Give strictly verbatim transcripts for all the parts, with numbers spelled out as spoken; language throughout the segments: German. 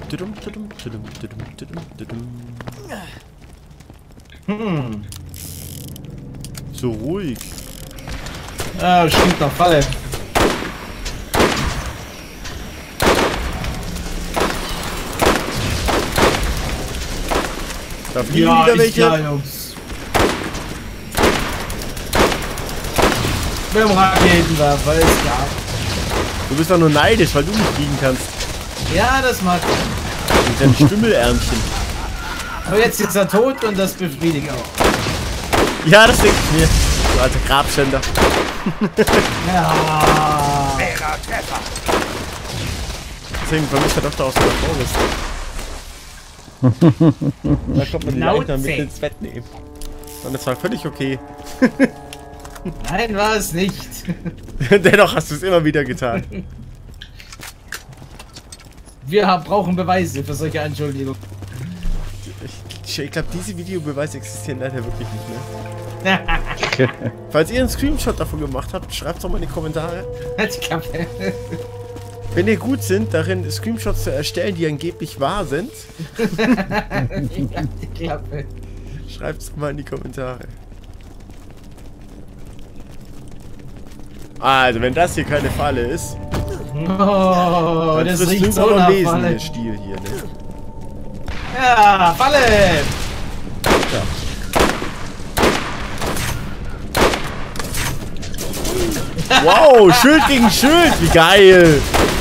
Hm. So ruhig. Ah, stimmt noch, Falle. Da fliegen Ja, wieder ist welche. klar, Jungs. Mit dem Raketenwerfer, ist klar. Du bist doch nur neidisch, weil du nicht fliegen kannst. Ja, das mag ich. Mit deinem Stümmelärmchen. Aber jetzt ist er tot und das befriedigt auch. Ja, das denke ich mir. Du alter Grabschänder. Ja. Deswegen vermisst der Doktor aus der Forest. Da kommt man die Leichen mit ins Bett nehmen. Und das war völlig okay. Nein, war es nicht. Dennoch hast du es immer wieder getan. Wir haben, brauchen Beweise für solche Anschuldigungen. Ich, ich glaube, diese Videobeweise existieren leider wirklich nicht mehr. Falls ihr einen Screenshot davon gemacht habt, schreibt es doch mal in die Kommentare. Wenn ihr gut sind, darin Screenshots zu erstellen, die angeblich wahr sind, schreibt es doch mal in die Kommentare. Also, wenn das hier keine Falle ist, oh, dann das wirst riecht du so noch nach lesen, Falle. der Stiel hier, ne? Ja, Falle! Ja. Wow, Schild gegen Schild, wie geil!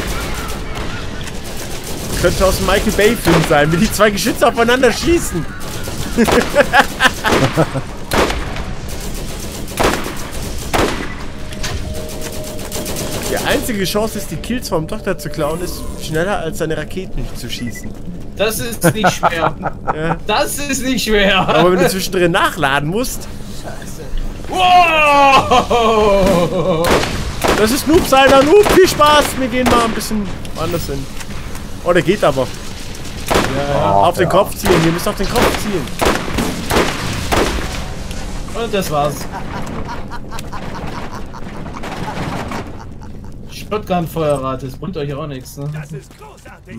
Könnte aus dem Michael Bay Film sein, wie die zwei Geschütze aufeinander schießen. Die einzige Chance ist, die Kills vom Doktor zu klauen, ist schneller als seine Raketen zu schießen. Das ist nicht schwer. Ja. Das ist nicht schwer. Aber wenn du zwischendrin nachladen musst. Wow! Das ist Noob, seiner Noob, viel Spaß! Wir gehen mal ein bisschen woanders hin. Oh, der geht aber. Ja, auf den Kopf zielen, ihr müsst auf den Kopf zielen. Und das war's. Shotgun-Feuerrate, das bringt euch auch nichts, ne? Das ist großartig.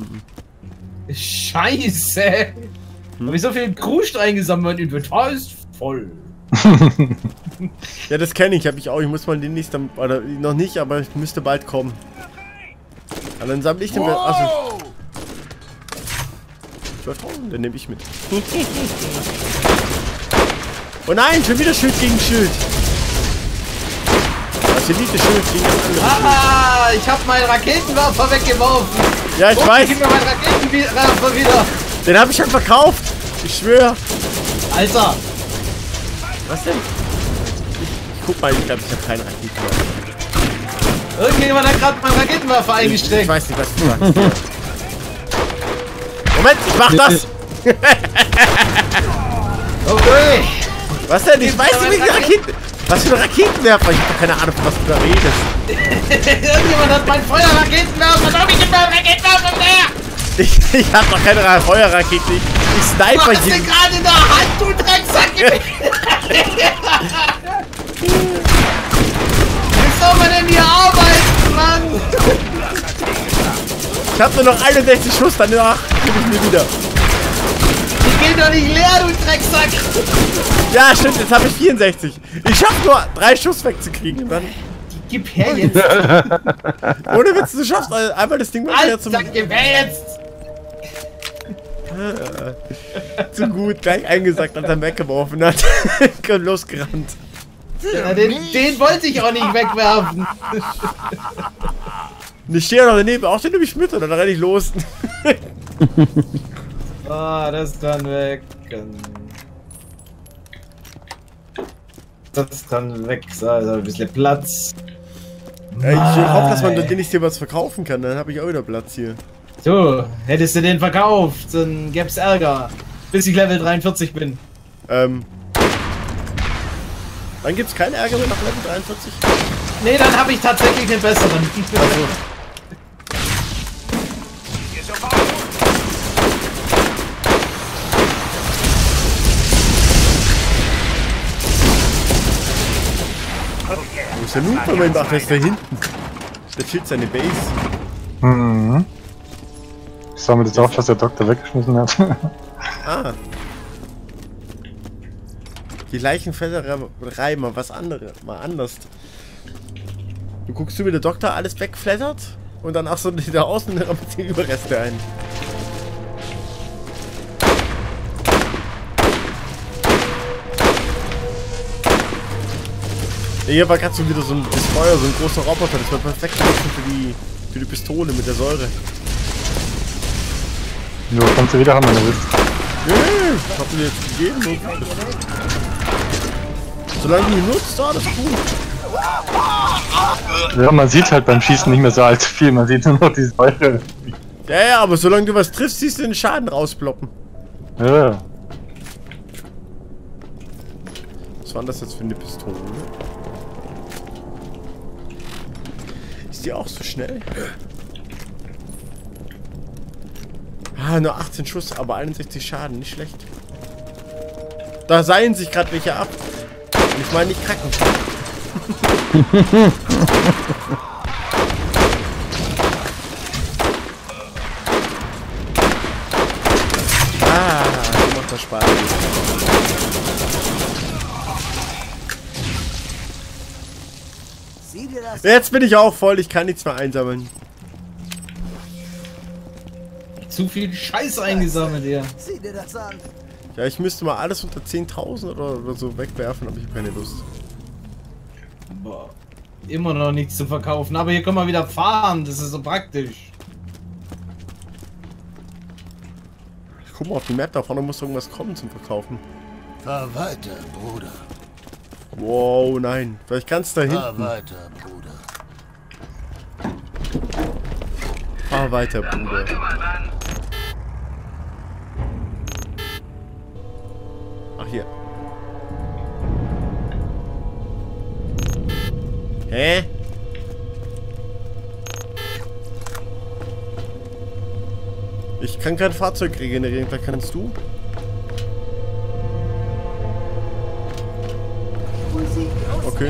Scheiße! Hm. Hab ich so viel Kruscht eingesammelt, mein Inventar ist voll. Ja, das kenne ich, habe ich auch. Ich muss mal demnächst, dann, oder noch nicht, aber ich müsste bald kommen. Und dann sammle ich den. Wow. Also, zwölftausend, den nehme ich mit. Oh nein, schon wieder Schild gegen Schild. Das Elite Schild gegen das andere. Ah, ich hab meinen Raketenwerfer weggeworfen. Ja, ich oh, weiß. Gib mir meinen Raketenwerfer wieder. Den habe ich schon verkauft. Ich schwöre. Alter. Was denn? Ich, ich guck mal, ich glaube, ich habe keinen Raketenwerfer. Irgendjemand hat gerade meinen Raketenwerfer eingesteckt. Ich weiß nicht, was du sagst. Moment, ich mach das! Okay. Was denn? Ich weiß nicht, wie die Raketen. Was für ein Raketenwerfer? Ich hab doch keine Ahnung, von was du da redest. Irgendjemand hat meinen Feuerraketenwerfer. Warum ich immer Raketenwerfer mehr? Ich, ich hab doch keine Feuerrakete. Ich, ich Du sniper hast den jeden. gerade in der Hand, du Drecksack. Wie soll man denn hier arbeiten, Mann? Ich hab nur noch einundsechzig Schuss, danach gebe ich mir wieder. Die gehen doch nicht leer, du Drecksack. Ja, stimmt, jetzt habe ich vierundsechzig. Ich schaff nur drei Schuss wegzukriegen. Und dann, Gib her jetzt. ohne Witz, du schaffst einmal das Ding mal wieder zum... Alter, gib her jetzt. Zu gut, gleich eingesackt, als er weggeworfen hat. Und losgerannt. Ja, den, den wollte ich auch nicht wegwerfen. Und ich stehe noch daneben, auch den nehme ich mit, und dann renne ich los. Ah, das kann weg. Das kann weg, so, also ein bisschen Platz. Ja, ich hoffe, dass man den nicht hier was verkaufen kann, dann habe ich auch wieder Platz hier. So, hättest du den verkauft, dann gäb's Ärger. Bis ich Level dreiundvierzig bin. Ähm. Dann gibt's keine Ärger mehr nach Level dreiundvierzig? Nee, dann habe ich tatsächlich den besseren. Also. Wo ist der Noob? Moment, ach, der ist da hinten. Der chillt seine Base. Mhm. sammelt jetzt auf, was der Doktor weggeschmissen hat. Ah. Die Leichenflatterei mal was anderes, mal anders. Du guckst du, wie der Doktor alles wegflattert und dann auch so da außen mit die Überreste ein. Hier war gerade so wieder so ein Destroyer, so ein großer Roboter. Das war perfekt für die, für die Pistole mit der Säure. Jo, kannst du wieder haben, wenn du willst. Nee, nee, ich hab dir jetzt gegeben. Solange du ihn nutzt, alles gut. Ja, man sieht halt beim Schießen nicht mehr so allzu viel, man sieht nur noch die Säure. Ja, ja, aber solange du was triffst, siehst du den Schaden rausploppen. Ja. Was war denn das jetzt für eine Pistole? Ist die auch so schnell? Ah, nur achtzehn Schuss, aber einundsechzig Schaden, nicht schlecht. Da seilen sich gerade welche ab. Und ich meine nicht kacken. Ah, so macht das Spaß. Jetzt bin ich auch voll, ich kann nichts mehr einsammeln. Zu viel Scheiß eingesammelt, ja. Sieh dir das an. Ja, ich müsste mal alles unter zehntausend oder, oder so wegwerfen, aber ich habe keine Lust. Boah, immer noch nichts zu verkaufen, aber hier können wir wieder fahren, das ist so praktisch. Ich guck mal auf die Map, da vorne muss irgendwas kommen zum Verkaufen. Fahr weiter, Bruder. Wow, nein. Vielleicht ganz da Fahr hinten. weiter, Bruder. Fahr weiter, Bruder. Ach, hier. Hä? Ich kann kein Fahrzeug regenerieren, vielleicht kannst du? Okay.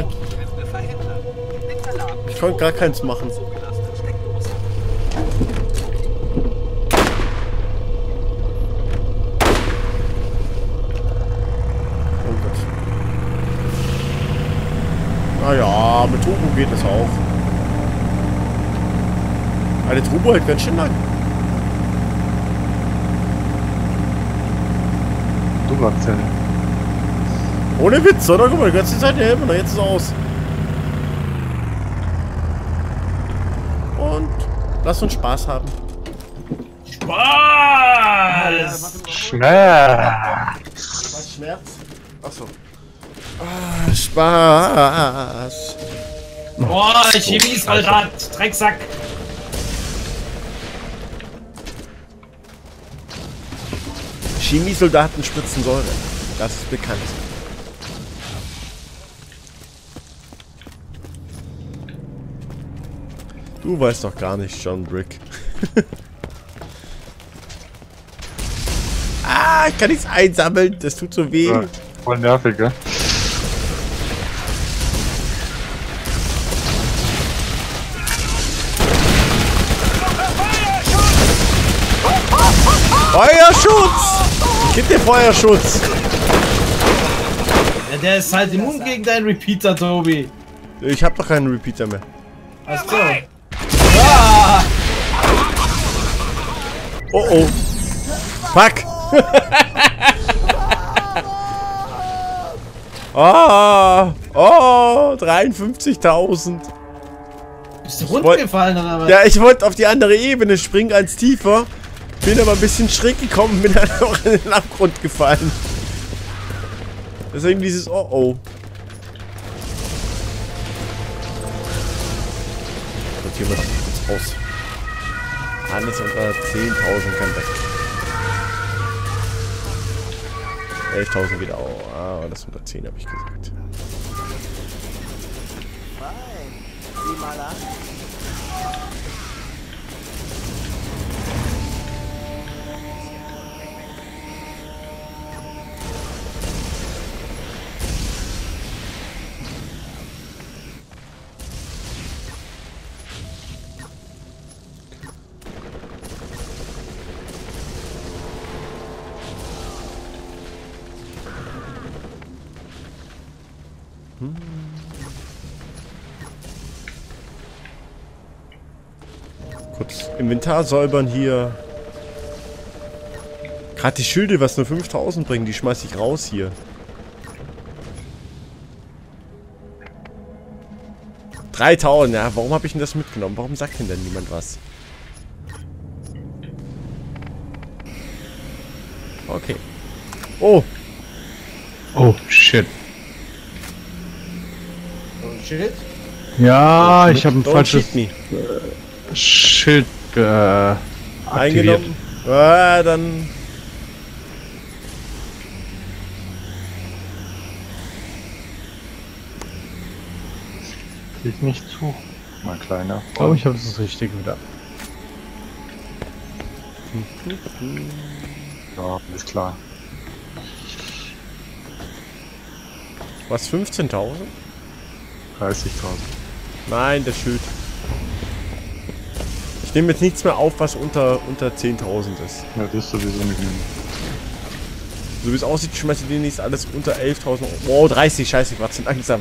Ich konnte gar keins machen. Oh Gott. Naja, mit Turbo geht es auch. Eine Turbo hält ganz schön lang. Du sagst ja. Ohne Witz, oder? Guck mal, die ganze Zeit helfen, jetzt ist es aus. Und lass uns Spaß haben. Spaß! Schmerz! Was Schmerz? Achso. Ah, Spaß. Boah, Chemiesoldat, Drecksack! Chemiesoldaten spritzen Säure. Das ist bekannt. Du weißt doch gar nicht, John Brick. Ah, ich kann nichts einsammeln. Das tut so weh. Ja, voll nervig, gell? Feuerschutz! Gib dir Feuerschutz! Ja, der ist halt immun gegen deinen Repeater, Tobi. Ich hab doch keinen Repeater mehr. Ach so. Ah! Oh oh. Fuck! Ah! Oh! dreiundfünfzigtausend! Bist du runtergefallen oder was? Ja, ich wollte auf die andere Ebene springen als tiefer. Bin aber ein bisschen schräg gekommen, bin dann auch in den Abgrund gefallen. Deswegen dieses Oh oh. Sortieren wir das kurz aus. Alles unter zehntausend kann weg. elftausend geht auch. Ah, das unter zehn habe ich gesagt. Fein. Sieh mal an. Kurz Inventar säubern hier. Gerade die Schilde, was nur fünftausend bringen, die schmeiß ich raus hier. dreitausend, ja, warum habe ich denn das mitgenommen? Warum sagt denn denn niemand was? Okay. Oh! Oh, shit. Oh shit. Ja, ich habe ein Don't falsches cheat me. Schild äh, aktiviert. Eingenommen. Ah, dann... Krieg nicht zu, mein Kleiner. Ich glaube, ich habe das Richtige wieder. Ja, ist klar. Was, fünfzehntausend? dreißigtausend. Nein, das Schild. Ich nehme jetzt nichts mehr auf, was unter, unter zehntausend ist. Ja, das ist sowieso nicht mehr. So wie es aussieht, schmeiße ich demnächst alles unter elftausend. Wow, dreißig, scheiße, ich war zu langsam.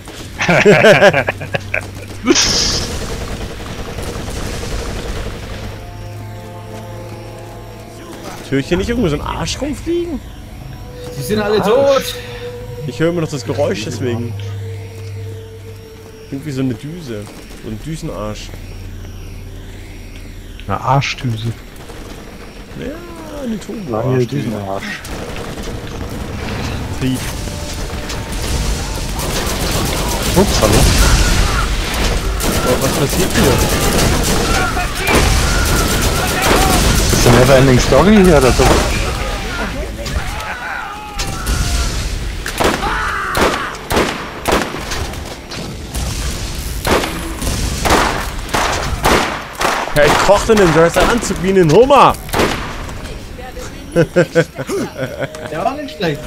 Höre ich hier nicht irgendwo so einen Arsch rumfliegen? Die sind alle tot. Ich höre immer noch das Geräusch deswegen. Irgendwie so eine Düse. So ein Düsenarsch. Eine Arschdüse. Ja, eine Turbo. Daniel Düsenarsch. Trieb. Ups, hallo. Aber was passiert hier? Das ist eine Neverending Story hier, oder so? Ja, ich kochte den Dress Anzug wie einen Hummer. Der war nicht schlecht.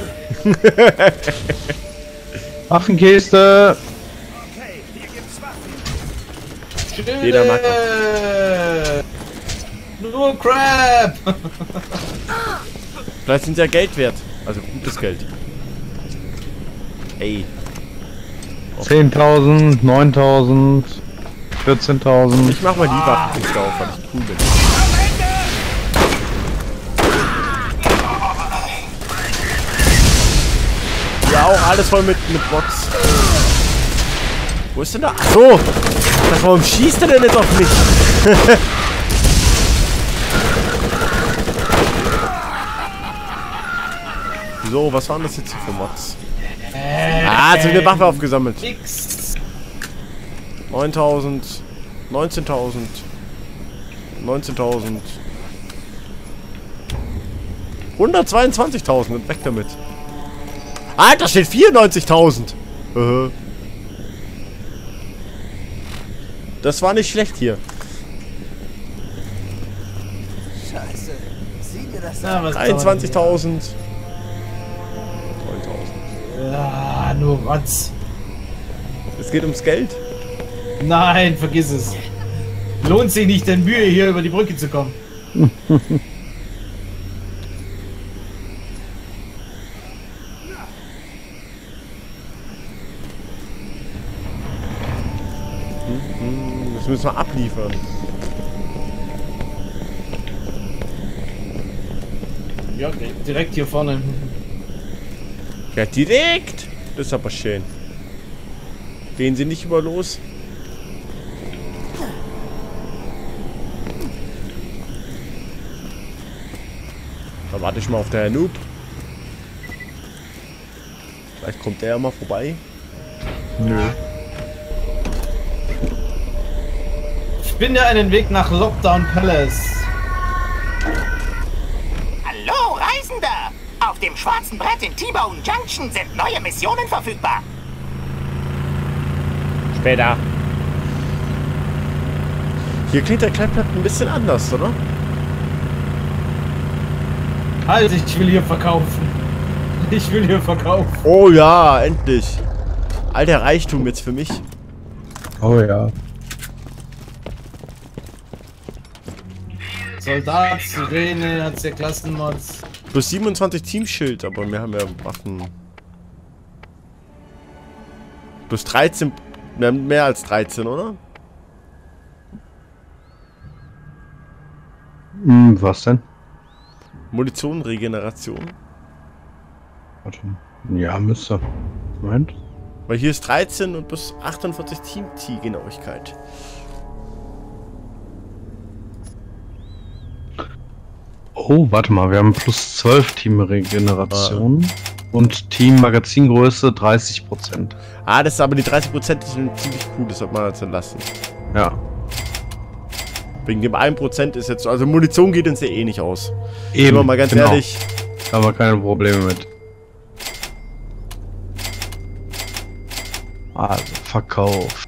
Waffenkiste! Jeder mag Nur Crap! Vielleicht sind sie ja Geld wert. Also gutes Geld. Ey. zehntausend, neuntausend, vierzehntausend. Ich mach mal die Waffenkiste auf, weil ich cool bin. Ja, auch alles voll mit, mit Bots. Wo ist denn da? Ach so! Warum schießt er denn jetzt auf mich? So, was waren das jetzt hier für Mods? Äh, Ah, jetzt wird eine Waffe aufgesammelt. Nix. neuntausend, neunzehntausend, neunzehntausend, hundertzweiundzwanzigtausend und weg damit. Alter, steht vierundneunzigtausend. Äh. Das war nicht schlecht hier. Scheiße. Sieh dir das Na, an. was einundzwanzigtausend. neuntausend. Ja, nur Rotz. Es geht ums Geld. Nein, vergiss es. Lohnt sich nicht, denn Mühe hier über die Brücke zu kommen. Das müssen wir abliefern. Ja, direkt hier vorne. Ja, direkt. Das ist aber schön. Gehen Sie nicht über los. Da warte ich mal auf der Herr Noob. Vielleicht kommt der ja mal vorbei. Nö. Finde einen Weg nach Lockdown Palace. Hallo, Reisender! Auf dem schwarzen Brett in T-Bone Junction sind neue Missionen verfügbar. Später. Hier klingt der Kleidplatz ein bisschen anders, oder? Halt, ich will hier verkaufen. Ich will hier verkaufen. Oh ja, endlich. Alter Reichtum jetzt für mich. Oh ja. Soldat, Sirene, hat's ja Klassenmods. Plus siebenundzwanzig Teamschild, aber wir haben ja Waffen. Plus dreizehn. Wir haben mehr als dreizehn, oder? Hm, was denn? Munitionregeneration. Warte. Ja, müsste. Moment. Weil hier ist dreizehn und plus achtundvierzig Team-T-Genauigkeit. Oh, warte mal, wir haben plus zwölf Teamregeneration und Team-Magazingröße dreißig Prozent. Ah, das ist aber die dreißig Prozent sind ziemlich cool, das sollte man jetzt lassen. Ja. Wegen dem ein Prozent ist jetzt so, also Munition geht uns ja eh nicht aus. Eben, Sind wir mal ganz genau. ehrlich. Da haben wir keine Probleme mit. Also, Verkauf.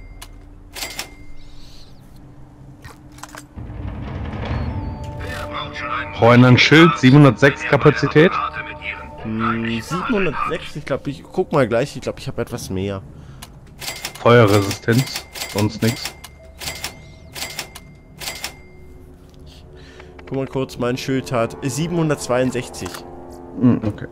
Brauchen ein Schild, siebenhundertsechs Kapazität. Hm, siebenhundertsechs, ich glaube, ich guck mal gleich, ich glaube, ich habe etwas mehr. Feuerresistenz, sonst nichts. Guck mal kurz, mein Schild hat siebenhundertzweiundsechzig. Hm, okay.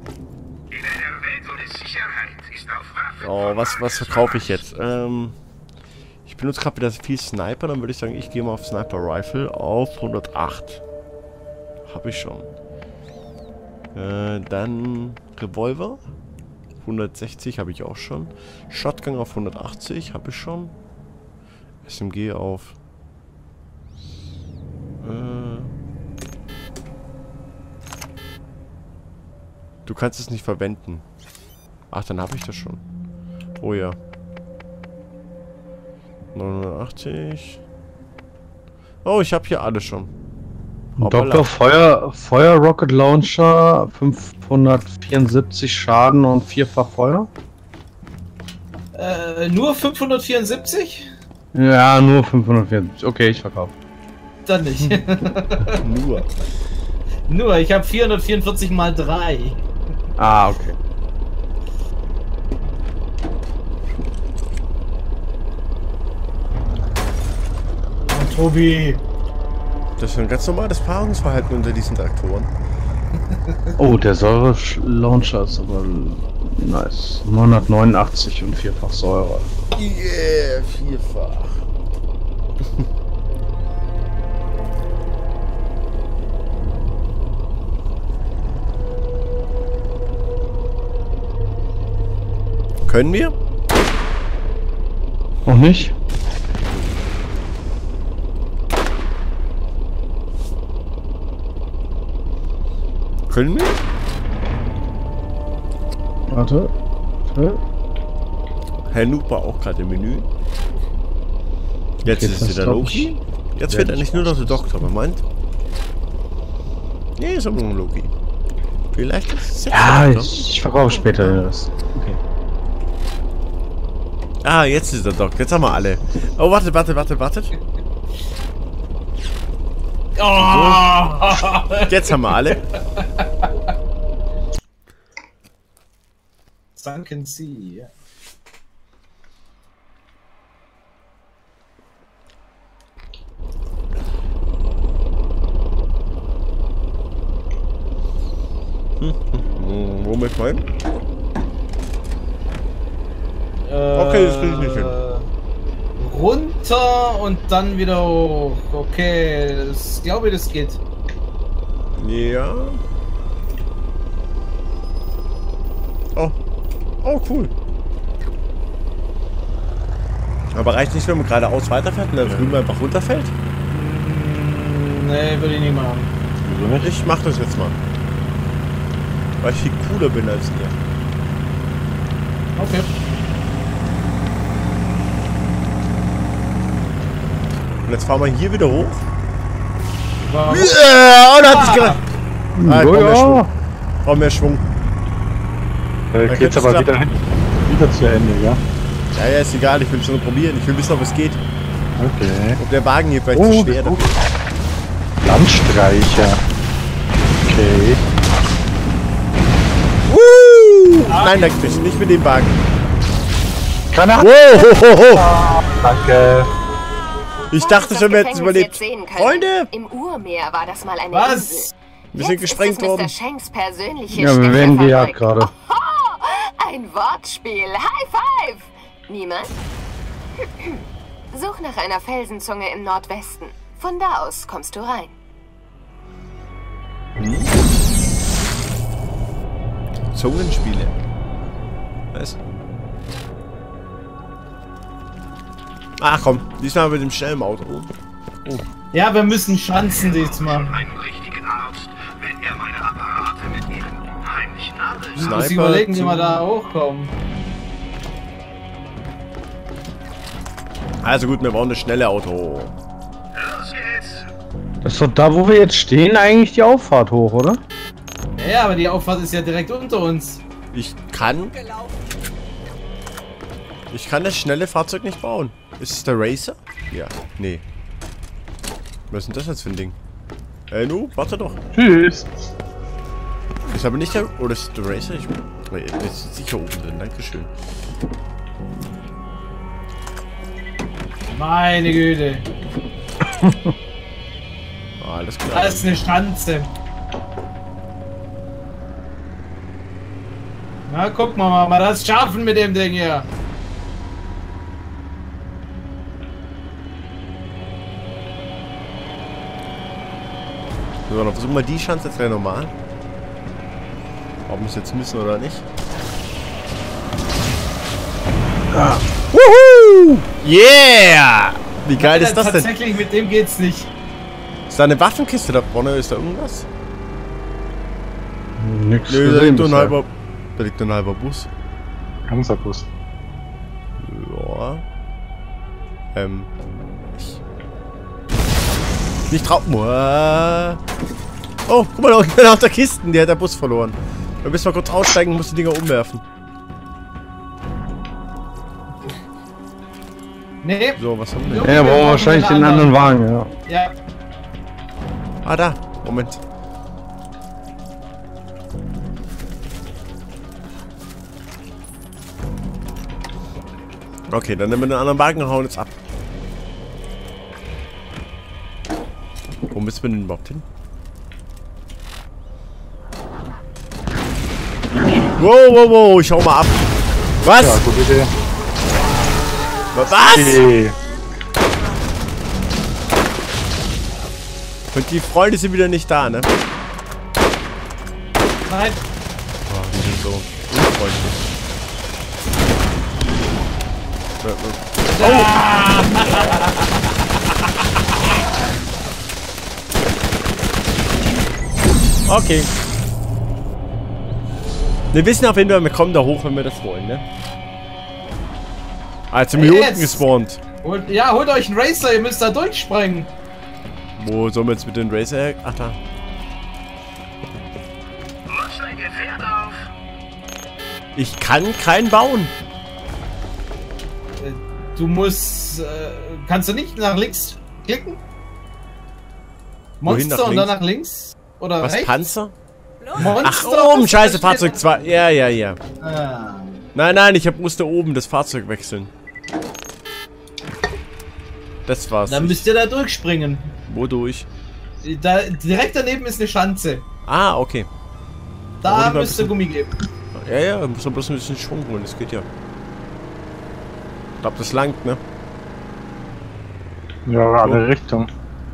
Oh, was, was verkaufe ich jetzt? Ähm, ich benutze gerade wieder viel Sniper, dann würde ich sagen, ich gehe mal auf Sniper Rifle auf hundertacht. Habe ich schon. Äh, dann Revolver. hundertsechzig habe ich auch schon. Shotgun auf hundertachtzig habe ich schon. S M G auf... Äh, du kannst es nicht verwenden. Ach, dann habe ich das schon. Oh ja. neunhundertachtzig. Oh, ich habe hier alles schon. Doktor Feuer, Feuer Rocket Launcher, fünfhundertvierundsiebzig Schaden und vierfach Feuer. Äh, nur fünfhundertvierundsiebzig? Ja, nur fünfhundertvierundsiebzig. Okay, ich verkaufe. Dann nicht. Nur. Nur, ich habe vierhundertvierundvierzig mal drei. Ah, okay. Oh, Tobi. Das ist ein ganz normales Paarungsverhalten unter diesen Traktoren. Oh, der Säure-Launcher ist aber nice. neunhundertneunundachtzig und vierfach Säure. Yeah, vierfach. Können wir? Noch nicht? Können wir? Warte. Warte. Herr Noob war auch gerade im Menü. Jetzt Okay, ist das es wieder glaub Loki. ich- Jetzt Ja, wird ich eigentlich nur noch der Doktor, man meint. Nee, ist aber nur Loki. Vielleicht ist es jetzt Ja, der Doktor. ich, ich verkaufe später den Rest. Okay. Ah, jetzt ist der Doktor. Jetzt haben wir alle. Oh, warte, warte, warte, warte. Oh! Jetzt haben wir alle. Sunken Sea, ja. Hm, womit mein? Okay, das krieg ich nicht hin. Runter und dann wieder hoch. Okay, das, ich glaube, das geht. Ja. Oh. Oh, cool. Aber reicht nicht, wenn man geradeaus weiterfährt und dann drüben einfach runterfällt? Nee, würde ich nicht machen. Wieso nicht? Ich mach das jetzt mal. Weil ich viel cooler bin als ihr. Okay. Und jetzt fahren wir hier wieder hoch. Warum? Ja, und hat sich gedacht. Ah, komm, Oh, mehr ja. Schwung. Komm, mehr Schwung. Äh, Da geht's geht's aber klar. wieder, wieder zu Ende, ja? Ja, ja, ist egal, ich will es nur probieren. Ich will wissen, ob es geht. Okay. Ob der Wagen hier vielleicht Oh, zu schwer gut. dafür ist. Landstreicher. Okay. Uh! Nein, danke nicht. Nicht mit dem Wagen. Granate! Wow, ho, ho, ho. Danke. Ich dachte schon, wir hätten es Gefängnis überlebt. jetzt sehen können. Freunde! Im Urmeer war das mal eine Insel. Was? Wir sind Jetzt gesprengt ist es worden. Mister Shanks persönliche Ja, wir werden Stecherfabrik. gejagt gerade. Ein Wortspiel. High five! Niemand? Such nach einer Felsenzunge im Nordwesten. Von da aus kommst du rein. Zungenspiele. Was? Ach komm, diesmal mit dem schnellen Auto. Oh. Ja, wir müssen Schanzen diesmal. Einen richtigen Arzt, wenn er meine Apparate mit ihren heimlichen Nadeln... Ich muss überlegen, wie wir da hochkommen. Also gut, wir brauchen eine schnelle Auto. Los geht's! Das ist doch da, wo wir jetzt stehen, eigentlich die Auffahrt hoch, oder? Ja, aber die Auffahrt ist ja direkt unter uns. Ich kann... Ich kann das schnelle Fahrzeug nicht bauen. Ist es der Racer? Ja. Nee. Was ist denn das jetzt für ein Ding? Äh, nu, warte doch. Tschüss. Ist aber nicht der... Oder ist der Racer? Ich... Nee, ist sicher oben drin. Dankeschön. Meine Güte. Alles klar. Das ist eine Schanze. Na, guck mal, mal, mal das schaffen mit dem Ding hier. So, dann versuchen wir die Chance jetzt gleich nochmal. Ob wir es jetzt müssen oder nicht. Ah. Wuhu! Yeah! Wie geil ja, ist das denn? Tatsächlich, mit dem geht's nicht. Ist da eine Waffenkiste da vorne? Ist da irgendwas? Nix Nö, da gesehen liegt nur ein bisher. halber... Da liegt ein halber Bus. Ganzer Bus. Ja. Ähm... Ich... Nicht trau... Oh, guck mal, da unten auf der Kisten, die hat der Bus verloren. Da müssen wir kurz aussteigen und muss die Dinger umwerfen. Nee. So, was haben wir Jo. denn? Ja, brauchen wir wahrscheinlich den anderen Wagen, ja. Ja. Ah, da. Moment. Okay, dann nehmen wir den anderen Wagen und hauen jetzt ab. Wo müssen wir denn überhaupt hin? Wow, wow, wow, ich hau mal ab. Was? Ja, gute Idee. Was? Okay. Und die Freunde sind wieder nicht da, ne? Nein. Oh, die sind so unfreundlich. Oh. Okay. Wir wissen auf jeden Fall, wir kommen da hoch, wenn wir das wollen, ne? Ah, jetzt sind wir hier unten gespawnt. Holt, ja, holt euch einen Racer, ihr müsst da durchspringen. Wo sollen wir jetzt mit den Racer her? Ach da. Und steig ihr Pferd auf! Ich kann keinen bauen. Äh, Du musst... Äh, kannst du nicht nach links klicken? Wohin, Monster nach und dann links? nach links? Oder Was, rechts? Panzer? Monster, Ach, oben, das scheiße, steht- Fahrzeug zwei. Ja, ja, ja. Ah. Nein, nein, ich hab, musste oben das Fahrzeug wechseln. Das war's. Dann müsst ihr da durchspringen. Wodurch? Da, direkt daneben ist eine Schanze. Ah, okay. Da wollte ich mal müsst ihr ein Gummi geben. Ja, ja, muss man bloß ein bisschen Schwung holen, das geht ja. Ich glaub, das langt, ne? Ja, alle Richtungen.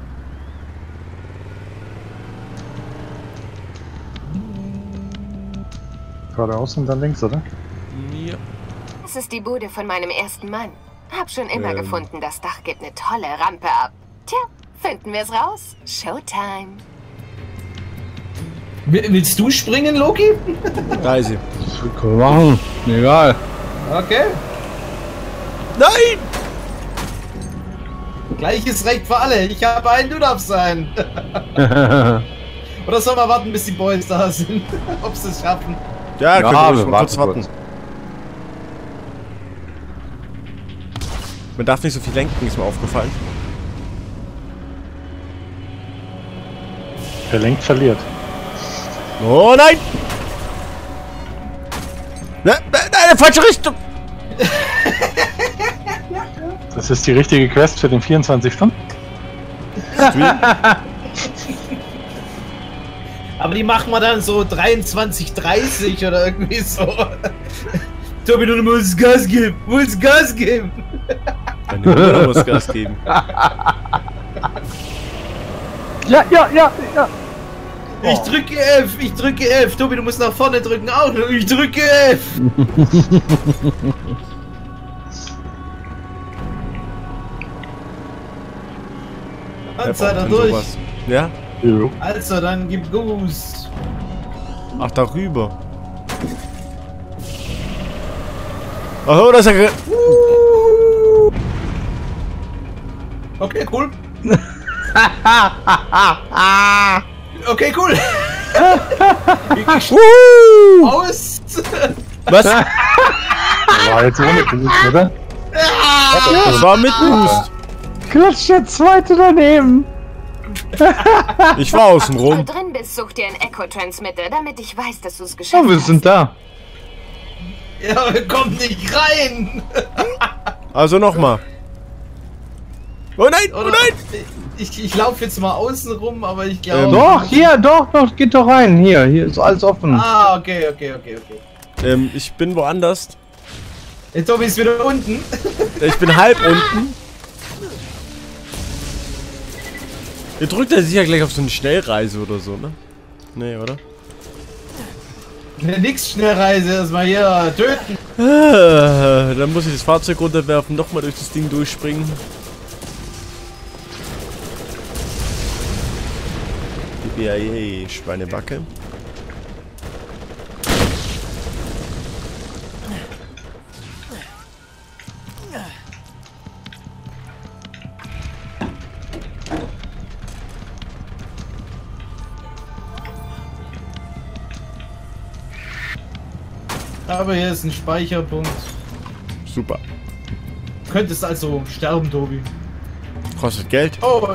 Geradeaus und dann links, oder? Ja. Das ist die Bude von meinem ersten Mann. Hab schon immer Ähm. gefunden, das Dach gibt eine tolle Rampe ab. Tja, finden wir's raus? Showtime. Will- Willst du springen, Loki? Da ist sie. Das können wir machen. Egal. Okay. Nein! Gleiches Recht für alle. Ich habe einen, du darfst sein. Oder sollen wir warten, bis die Boys da sind? Ob sie es schaffen? Ja, können Ja, wir ruhig wir mal kurz warten warten. kurz. Man darf nicht so viel lenken, ist mir aufgefallen. Wer lenkt, verliert. Oh nein! Nein, nein, nein, falsche Richtung! Das ist die richtige Quest für den vierundzwanzig Stunden. Aber die machen wir dann so dreiundzwanzig dreißig oder irgendwie so. Tobi, du musst Gas geben! Du musst Gas geben! Deine Mutter muss Gas geben. Ja, ja, ja, ja. Ich drücke F, ich drücke F. Tobi, du musst nach vorne drücken auch. Ich drücke F. Panzer da durch. Sowas. Ja? Also, dann gib Goose. Ach, darüber. Oh, das ist ja... Okay, cool. Okay, cool. Aus. Was? War jetzt ohne Boost, oder? Das war mit Boost. Klatsch der zweite daneben. Ich war außen Wenn rum. du drin bist, such dir einen Echo-Transmitter, damit ich weiß, dass du es geschafft Oh, wir hast. sind da. Ja, wir kommen nicht rein. Also nochmal. Oh nein, oh Oder nein! Ich, ich laufe jetzt mal außen rum, aber ich glaube... Ähm, Doch, hier, doch, doch, geht doch rein. Hier, hier ist alles offen. Ah, okay, okay, okay, okay. Ähm, ich bin woanders. Der Tobi ist wieder unten. Ich bin halb unten. Ihr drückt ja sicher gleich auf so eine Schnellreise oder so, ne? Nee, oder? Ne, nix Schnellreise, erstmal hier töten. Ah, dann muss ich das Fahrzeug runterwerfen, nochmal durch das Ding durchspringen. Die B I A Schweinebacke. Aber hier ist ein Speicherpunkt. Super. Du könntest also sterben, Tobi. Kostet Geld. Oh.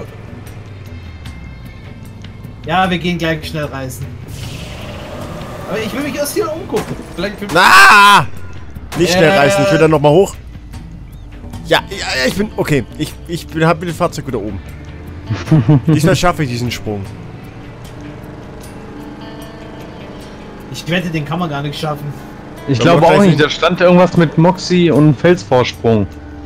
Ja, wir gehen gleich schnell reisen. Aber ich will mich erst hier umgucken. Vielleicht Ah! Nicht schnell Äh. reißen, ich will da nochmal hoch. Ja, ja, ja, ich bin. Okay, ich, ich bin, hab mit dem Fahrzeug wieder oben. Diesmal schaffe ich diesen Sprung. Ich wette, den kann man gar nicht schaffen. Ich Ja, glaube aber auch gleich nicht, da stand irgendwas mit Moxie und Felsvorsprung.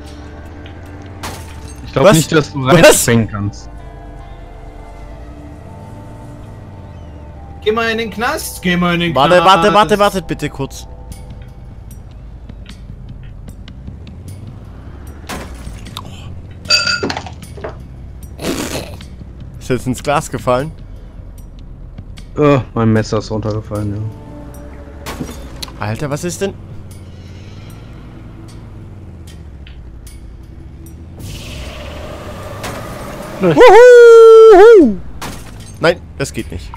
Ich glaube Was? nicht, dass du Was? reinspringen kannst. Geh mal in den Knast. Geh mal in den Warte, Knast. warte, warte, wartet bitte kurz. Ist jetzt ins Glas gefallen? Oh, mein Messer ist runtergefallen, ja. Alter, was ist denn? Wuhu! Nein, das geht nicht.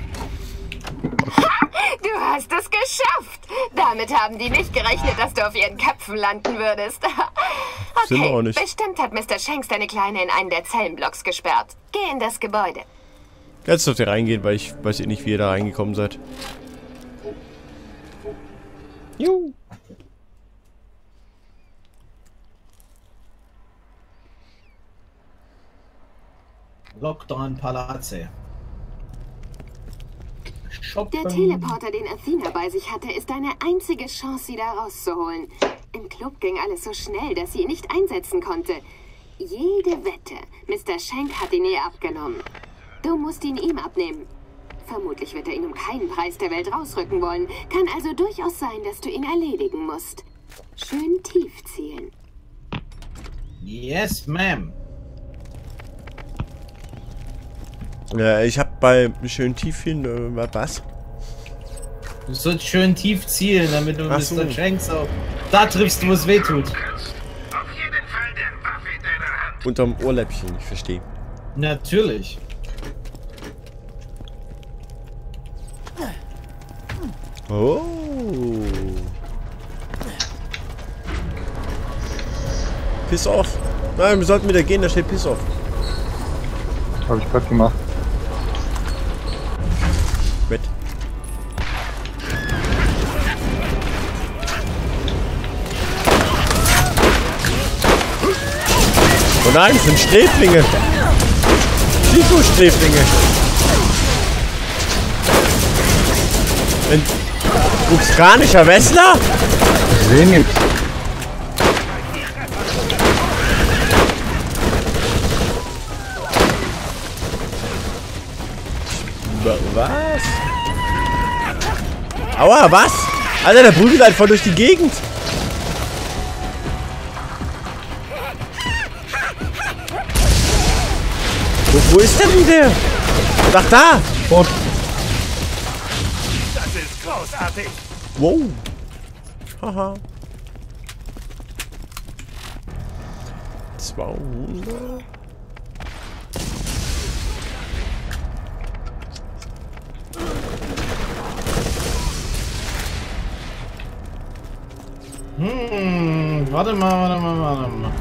Du hast es geschafft. Damit haben die nicht gerechnet, dass du auf ihren Köpfen landen würdest. Sind wir auch Okay, nicht. bestimmt hat Mister Shanks deine Kleine in einen der Zellenblocks gesperrt. Geh in das Gebäude. Jetzt dürft ihr reingehen, weil ich weiß eh nicht, wie ihr da reingekommen seid. Juhu. Lockdown Palazzo. Shoppen. Der Teleporter, den Athena bei sich hatte, ist deine einzige Chance, sie da rauszuholen. Im Club ging alles so schnell, dass sie ihn nicht einsetzen konnte. Jede Wette, Mister Shank hat ihn ihr abgenommen. Du musst ihn ihm abnehmen. Vermutlich wird er ihn um keinen Preis der Welt rausrücken wollen. Kann also durchaus sein, dass du ihn erledigen musst. Schön tief zielen. Yes, ma'am. Ja, ich hab bei schön tief hin, äh, was? Du sollst schön tief zielen, damit du Ach so. Mister Shanks auch da triffst, wo es weh tut. Auf jeden Fall der Waffe in deiner Hand. Unterm Ohrläppchen, ich verstehe. Natürlich. Oh. Piss off. Nein, wir sollten wieder gehen, da steht Piss off. Hab ich gerade gemacht. Mit. Oh nein, das sind Sträflinge. Schießu-Sträflinge. Wenn Ukrainischer Wessler? Ich sehe nichts. Was? Aua, was? Alter, der prügelt halt voll durch die Gegend. Wo, wo ist denn der? Ach, da! Oh. Das ist großartig. Wow. Haha. zweihundert. Hm, warte mal, warte mal, warte mal.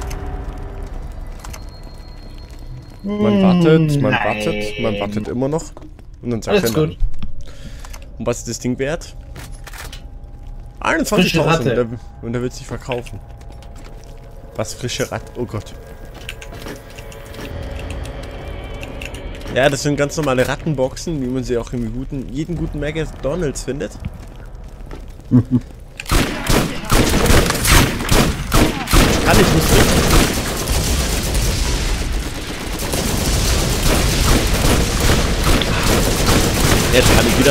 Man wartet, man Nein. wartet, man wartet immer noch. Und dann sagt Alles er gut. Und was ist das Ding wert? Frische einundzwanzigtausend. Ratte. Und der, und der wird sich verkaufen. Was frische Ratte? Oh Gott. Ja, das sind ganz normale Rattenboxen, wie man sie auch in guten, jeden guten McDonald's findet. Kann ich nicht. Jetzt kann ich wieder.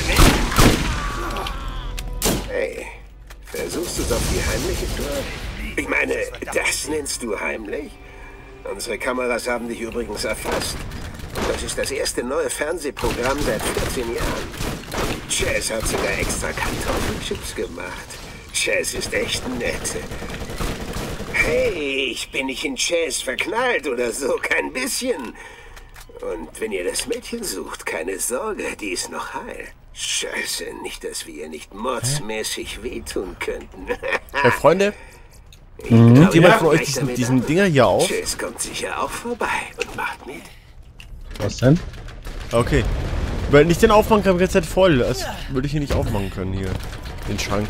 Hey, versuchst du es auf die heimliche Tour? Ich meine, das nennst du heimlich? Unsere Kameras haben dich übrigens erfasst. Das ist das erste neue Fernsehprogramm seit vierzehn Jahren. Chaz hat sogar extra Kartoffelchips gemacht. Chaz ist echt nett. Hey, ich bin nicht in Chaz verknallt oder so, kein bisschen. Und wenn ihr das Mädchen sucht, keine Sorge, die ist noch heil. Scheiße, nicht, dass wir ihr nicht mordsmäßig wehtun könnten. Hey, Freunde, Mhm. nimmt jemand von euch diesen, diesen Dinger hier auf? Chaz kommt sicher auch vorbei und macht mit. Was denn? Okay. Weil nicht den aufmachen kann, die ganze Zeit voll. Das würde ich hier nicht aufmachen können, hier. Den Schrank.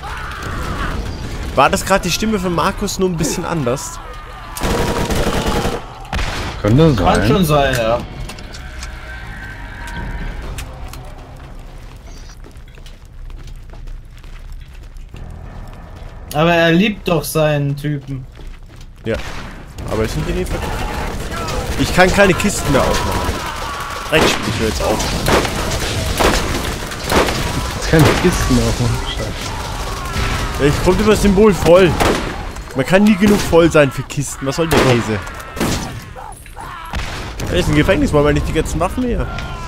War das gerade die Stimme von Markus nur ein bisschen anders? Könnte sein. Kann schon sein, ja. Aber er liebt doch seinen Typen. Ja. Aber es sind die nicht verkehrt. Ich kann keine Kisten mehr aufmachen. Recht, ich höre jetzt auf. Jetzt keine Kisten aufmachen. Scheiße. Ja, ich komme über das Symbol voll. Man kann nie genug voll sein für Kisten. Was soll der Käse? Das ist ein Gefängnis, wollen wir nicht die ganzen Waffen hier?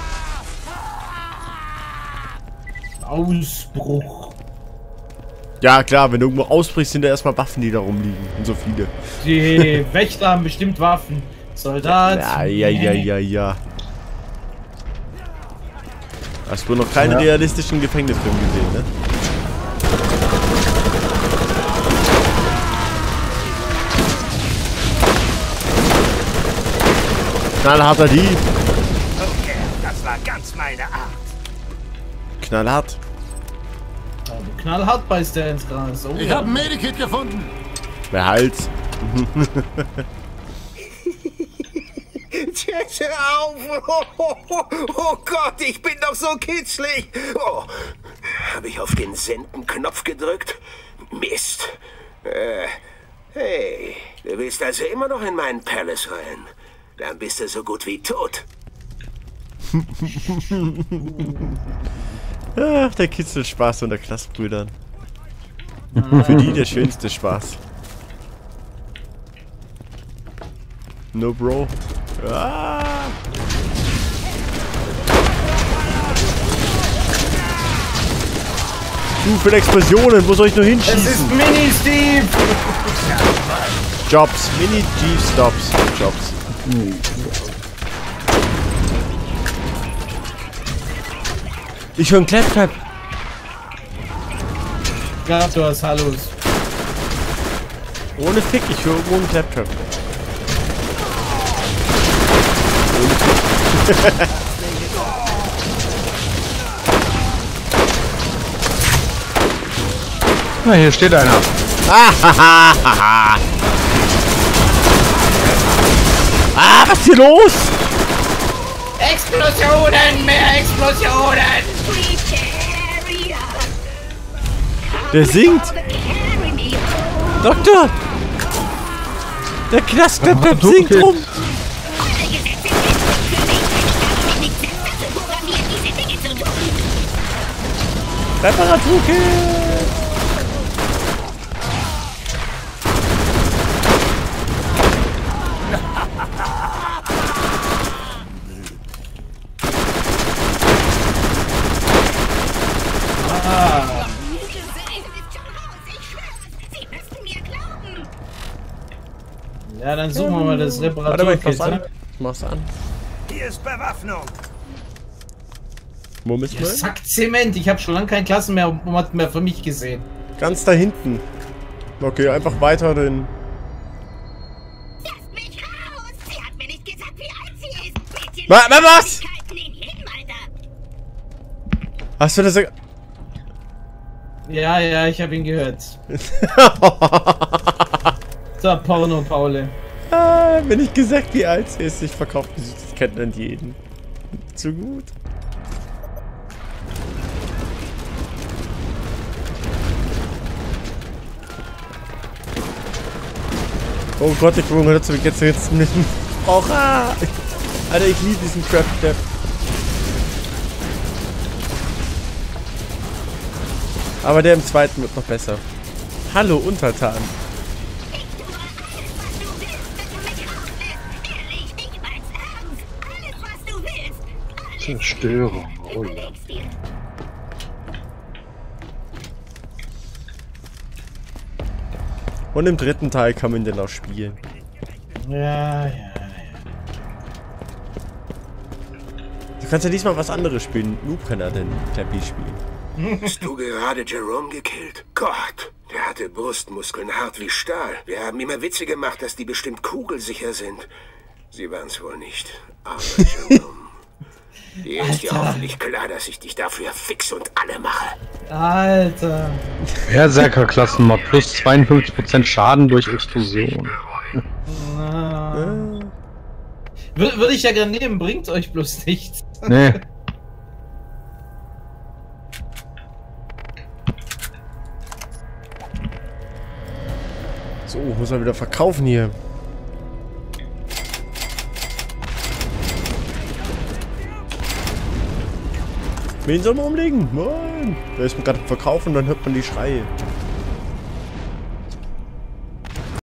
Ausbruch. Ja, klar, wenn du irgendwo ausbrichst, sind da erstmal Waffen, die da rumliegen. Und so viele. Die Wächter haben bestimmt Waffen. Soldat. Ja, ja, ja, ja, ja. Hast du noch keinen Ja. realistischen Gefängnisfilm gesehen, ne? Knallharter Dieb. Okay, das war ganz meine Art. Knallhart. Also knallhart beißt der ins Gras. Oh, Ich ja. habe ein Medikit gefunden. Wer Hals. Chaz, hör auf! Oh, oh, oh, oh Gott, ich bin doch so kitzlig! Oh, habe ich auf den Senden-Knopf gedrückt? Mist! Äh, hey, du willst also immer noch in meinen Palace rein? Dann bist du so gut wie tot. Ach, der Kitzelspaß unter Klassenbrüdern. Für die der schönste Spaß. No, Bro. Ah. Du, für Explosionen, wo soll ich nur Es hinschießen? ist Mini-Steve! Jobs, Mini-G-Stops, Jobs. Ich höre einen Claptrap. Ja, du hast Hallos. Ohne Fick, ich höre irgendwo einen Claptrap. Na, hier steht einer. Ah, ah, was ist hier los? Explosionen, mehr Explosionen! Der singt! Doktor! Der Knastklapper singt rum! Reparaturkit! Ja, dann suchen wir mal das Warte mal, ich mach's Reparaturkit. an. Ich mach's an. Hier ist Bewaffnung. Wo müssen Ja, wir? Sack Zement. Ich habe schon lange kein Klassen mehr, mehr für mich gesehen. Ganz da hinten. Okay, einfach weiter den. Lasst mich raus! Sie hat mir nicht gesagt, wie alt sie ist. Mädchen, Was? Was? Kalten in jedem Alter. Hast du das? Ja, ja, ich habe ihn gehört. So, Porno, Paule. Ah, wenn ich gesagt, wie alt sie ist, ich verkaufe die Süßigkeiten an jeden. Zu gut. Oh Gott, ich bin jetzt jetzt jetzt mit dem Oha! Alter, ich liebe diesen Trap Death. Aber der im zweiten wird noch besser. Hallo, Untertan. Zerstörung. Oh ja. Und im dritten Teil kann man den auch spielen. Ja, ja, ja. Du kannst ja diesmal was anderes spielen. Noob kann er den Clappy spielen. Hast du gerade Jerome gekillt? Gott, der hatte Brustmuskeln hart wie Stahl. Wir haben immer Witze gemacht, dass die bestimmt kugelsicher sind. Sie waren's wohl nicht. Aber Jerome, dir ist ja hoffentlich klar, dass ich dich dafür fix und alle mache. Alter. Berserker-Klassenmod plus zweiundfünfzig Prozent Schaden durch Explosion. Ah. Wür würde ich ja gerne nehmen, bringt euch bloß nichts. Nee. So, muss er wieder verkaufen hier. Wen soll man umlegen? Nein! Der ist gerade verkaufen und dann hört man die Schreie.